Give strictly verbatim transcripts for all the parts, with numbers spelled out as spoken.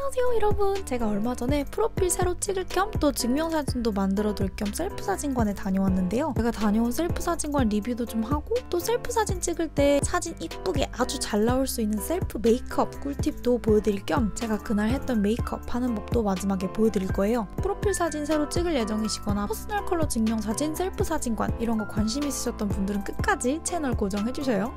안녕하세요 여러분. 제가 얼마 전에 프로필 새로 찍을 겸 또 증명사진도 만들어둘 겸 셀프 사진관에 다녀왔는데요. 제가 다녀온 셀프 사진관 리뷰도 좀 하고 또 셀프 사진 찍을 때 사진 이쁘게 아주 잘 나올 수 있는 셀프 메이크업 꿀팁도 보여드릴 겸 제가 그날 했던 메이크업 하는 법도 마지막에 보여드릴 거예요. 프로필 사진 새로 찍을 예정이시거나 퍼스널 컬러 증명사진, 셀프 사진관 이런 거 관심 있으셨던 분들은 끝까지 채널 고정해주셔요.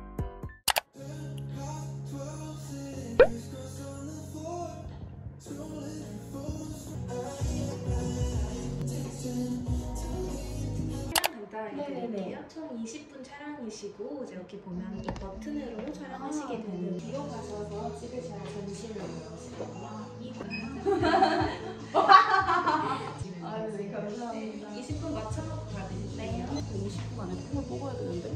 네네네. 총 이십 분 촬영이시고 이제 여기 보면 이 버튼으로 촬영하시게 아, 되는 뒤로 가셔서 찍으셔야 전신을 이용하시거든요. 아유, 네, 감사합니다. 이십 분 맞춰놓고 가드릴게요. 이십 분 안에 콩을 뽑아야 되는데?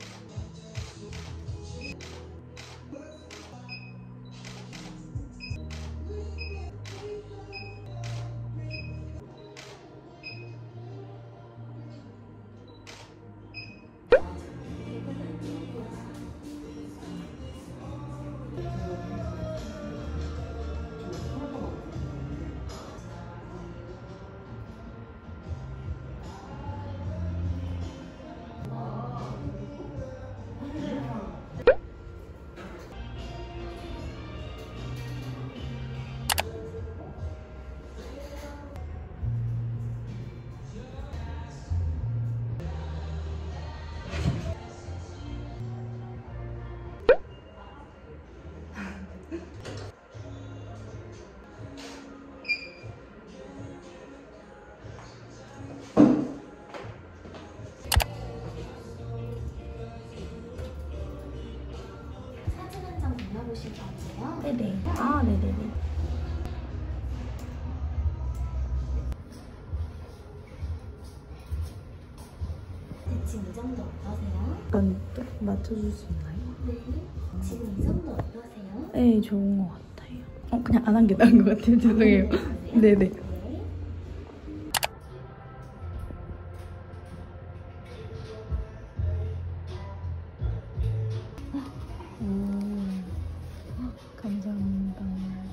보실 건데요. 네네. 아, 네네네. 대충 이 정도 어떠세요? 약간 또 맞춰줄 수 있나요? 네. 지금 이 정도 어떠세요? 네, 좋은 것 같아요. 어, 그냥 안 한 게 나은 것 같아요. 죄송해요. 네네. 감사합니다.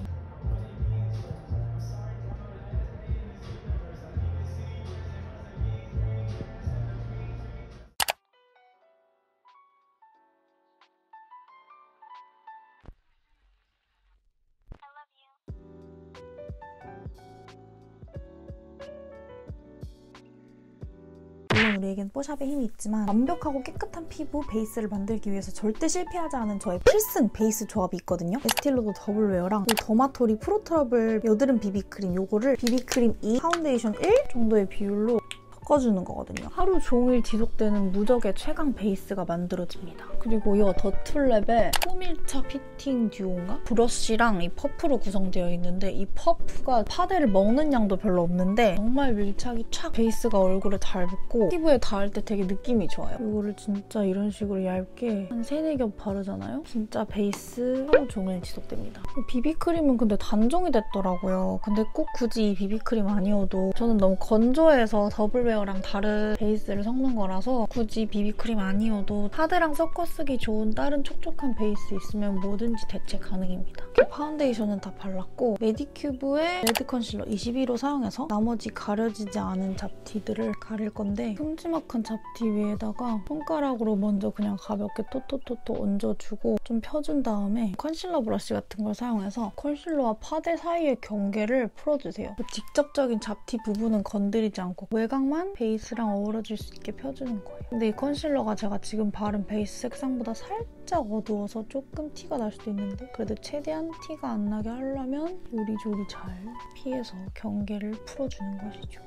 물론 우리에겐 뽀샵의 힘이 있지만 완벽하고 깨끗한 피부 베이스를 만들기 위해서 절대 실패하지 않은 저의 필승 베이스 조합이 있거든요. 에스티로더 더블웨어랑 이 더마토리 프로 트러블 여드름 비비크림, 요거를 비비크림 이, 파운데이션 일 정도의 비율로 섞어주는 거거든요. 하루 종일 지속되는 무적의 최강 베이스가 만들어집니다. 그리고 이 더툴랩의 포밀차 피팅 듀오인가? 브러쉬랑 이 퍼프로 구성되어 있는데 이 퍼프가 파데를 먹는 양도 별로 없는데 정말 밀착이 촥 베이스가 얼굴에 잘 붙고 피부에 닿을 때 되게 느낌이 좋아요. 이거를 진짜 이런 식으로 얇게 한 세네 겹 바르잖아요? 진짜 베이스 하루 종일 지속됩니다. 비비크림은 근데 단종이 됐더라고요. 근데 꼭 굳이 이 비비크림 아니어도 저는 너무 건조해서 더블웨어 랑 다른 베이스를 섞는 거라서 굳이 비비크림 아니어도 파데랑 섞어 쓰기 좋은 다른 촉촉한 베이스 있으면 뭐든지 대체 가능입니다. 이렇게 파운데이션은 다 발랐고 메디큐브의 레드 컨실러 이십일 호 사용해서 나머지 가려지지 않은 잡티들을 가릴 건데 큼지막한 잡티 위에다가 손가락으로 먼저 그냥 가볍게 토토토토 얹어주고 좀 펴준 다음에 컨실러 브러쉬 같은 걸 사용해서 컨실러와 파데 사이의 경계를 풀어주세요. 직접적인 잡티 부분은 건드리지 않고 외곽만 베이스랑 어우러질 수 있게 펴주는 거예요. 근데 이 컨실러가 제가 지금 바른 베이스 색상보다 살짝 어두워서 조금 티가 날 수도 있는데 그래도 최대한 티가 안 나게 하려면 요리조리 잘 피해서 경계를 풀어주는 것이죠.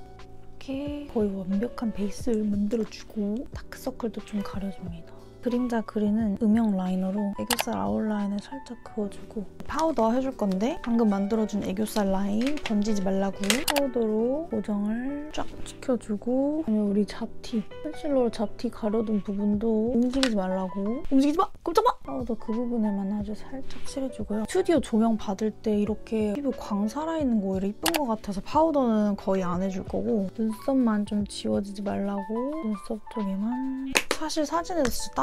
이렇게 거의 완벽한 베이스를 만들어주고 다크서클도 좀 가려줍니다. 그림자 그리는 음영 라이너로 애교살 아웃라인을 살짝 그어주고 파우더 해줄 건데 방금 만들어준 애교살 라인 번지지 말라고 파우더로 고정을 쫙 지켜주고 그다음에 우리 잡티 컨실러로 잡티 가려둔 부분도 움직이지 말라고 움직이지 마! 깜짝마! 파우더 그 부분에만 아주 살짝 칠해주고요. 스튜디오 조명 받을 때 이렇게 피부 광 살아있는 거 오히려 이쁜 것 같아서 파우더는 거의 안 해줄 거고 눈썹만 좀 지워지지 말라고 눈썹 쪽에만 사실 사진에서 진짜 딴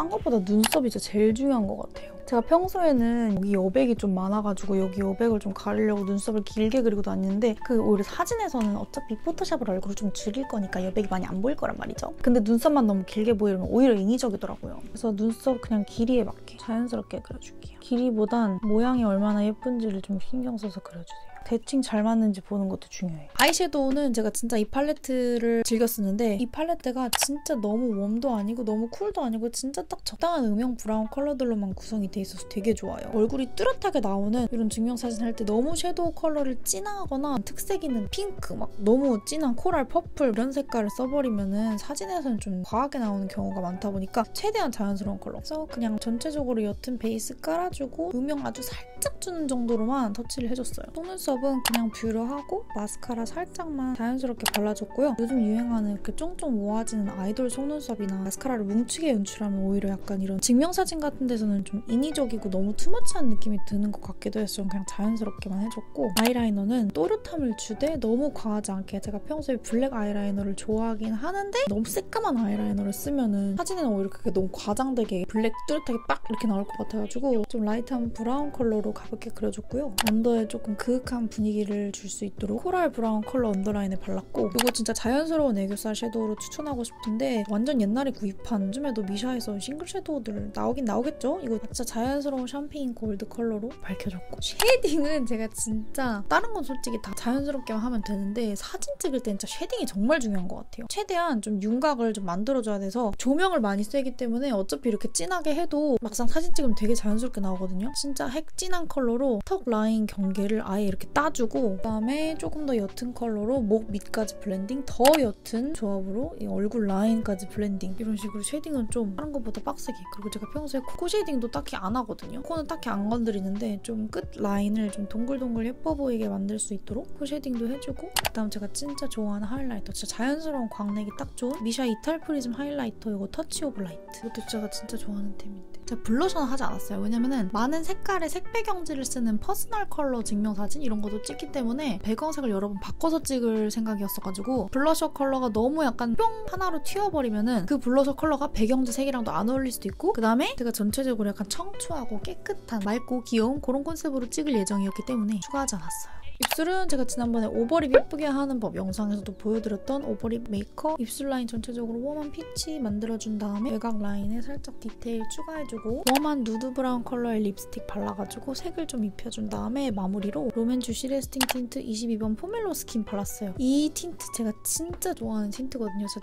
딴 것보다 눈썹이 진짜 제일 중요한 것 같아요. 제가 평소에는 여기 여백이 좀 많아가지고 여기 여백을 좀 가리려고 눈썹을 길게 그리고 다니는데 그 오히려 사진에서는 어차피 포토샵으로 얼굴을 좀 줄일 거니까 여백이 많이 안 보일 거란 말이죠. 근데 눈썹만 너무 길게 보이면 오히려 인위적이더라고요. 그래서 눈썹 그냥 길이에 맞게 자연스럽게 그려줄게요. 길이보단 모양이 얼마나 예쁜지를 좀 신경 써서 그려주세요. 대칭 잘 맞는지 보는 것도 중요해요. 아이섀도우는 제가 진짜 이 팔레트를 즐겨 쓰는데 이 팔레트가 진짜 너무 웜도 아니고 너무 쿨도 아니고 진짜 딱 적당한 음영 브라운 컬러들로만 구성이 돼 있어서 되게 좋아요. 얼굴이 뚜렷하게 나오는 이런 증명사진 할 때 너무 섀도우 컬러를 진하거나 특색 있는 핑크, 막 너무 진한 코랄, 퍼플 이런 색깔을 써버리면은 사진에서는 좀 과하게 나오는 경우가 많다 보니까 최대한 자연스러운 컬러. 그래서 그냥 전체적으로 옅은 베이스 깔아주고 음영 아주 살짝 주는 정도로만 터치를 해줬어요. 속눈썹 그냥 뷰러하고 마스카라 살짝만 자연스럽게 발라줬고요. 요즘 유행하는 이렇게 쫑쫑 모아지는 아이돌 속눈썹이나 마스카라를 뭉치게 연출하면 오히려 약간 이런 증명사진 같은 데서는 좀 인위적이고 너무 투머치한 느낌이 드는 것 같기도 해서 그냥 자연스럽게만 해줬고 아이라이너는 또렷함을 주되 너무 과하지 않게 제가 평소에 블랙 아이라이너를 좋아하긴 하는데 너무 새까만 아이라이너를 쓰면은 사진에는 오히려 그게 너무 과장되게 블랙 뚜렷하게 빡 이렇게 나올 것 같아가지고 좀 라이트한 브라운 컬러로 가볍게 그려줬고요. 언더에 조금 그윽한 분위기를 줄 수 있도록 코랄 브라운 컬러 언더라인을 발랐고 이거 진짜 자연스러운 애교살 섀도우로 추천하고 싶은데 완전 옛날에 구입한 요즘에도 미샤에서 싱글 섀도우들 나오긴 나오겠죠? 이거 진짜 자연스러운 샴페인 골드 컬러로 밝혀줬고 쉐이딩은 제가 진짜 다른 건 솔직히 다 자연스럽게만 하면 되는데 사진 찍을 때 진짜 쉐이딩이 정말 중요한 것 같아요. 최대한 좀 윤곽을 좀 만들어줘야 돼서 조명을 많이 쐬기 때문에 어차피 이렇게 진하게 해도 막상 사진 찍으면 되게 자연스럽게 나오거든요. 진짜 핵진한 컬러로 턱 라인 경계를 아예 이렇게 따주고 그다음에 조금 더 옅은 컬러로 목 밑까지 블렌딩, 더 옅은 조합으로 이 얼굴 라인까지 블렌딩 이런 식으로 쉐이딩은 좀 다른 것보다 빡세게. 그리고 제가 평소에 코 쉐이딩도 딱히 안 하거든요. 코는 딱히 안 건드리는데 좀 끝 라인을 좀 동글동글 예뻐 보이게 만들 수 있도록 코 쉐이딩도 해주고 그다음 제가 진짜 좋아하는 하이라이터 진짜 자연스러운 광내기 딱 좋은 미샤 이탈 프리즘 하이라이터 이거 터치 오브 라이트 이것도 제가 진짜 좋아하는 템인데 제가 블러셔는 하지 않았어요. 왜냐면은 많은 색깔의 색배경지를 쓰는 퍼스널 컬러 증명사진 이런 것도 찍기 때문에 배경색을 여러 번 바꿔서 찍을 생각이었어가지고 블러셔 컬러가 너무 약간 뿅 하나로 튀어버리면은 그 블러셔 컬러가 배경지 색이랑도 안 어울릴 수도 있고 그 다음에 제가 전체적으로 약간 청초하고 깨끗한 맑고 귀여운 그런 컨셉으로 찍을 예정이었기 때문에 추가하지 않았어요. 입술은 제가 지난번에 오버립 예쁘게 하는 법 영상에서도 보여드렸던 오버립 메이크업 입술 라인 전체적으로 웜한 피치 만들어준 다음에 외곽 라인에 살짝 디테일 추가해주고 웜한 누드 브라운 컬러의 립스틱 발라가지고 색을 좀 입혀준 다음에 마무리로 롬앤주시 레스팅 틴트 이십이 번 포멜로 스킨 발랐어요. 이 틴트 제가 진짜 좋아하는 틴트거든요. 진짜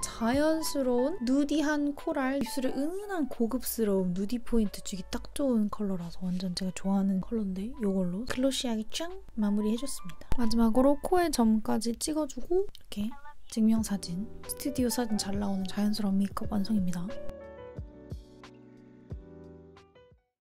자연스러운 누디한 코랄 입술에 은은한 고급스러운 누디 포인트 주기 딱 좋은 컬러라서 완전 제가 좋아하는 컬러인데 이걸로 글로시하게 짱 마무리해줬습니다. 마지막으로 코에 점까지 찍어주고 이렇게 증명사진, 스튜디오 사진 잘 나오는 자연스러운 메이크업 완성입니다.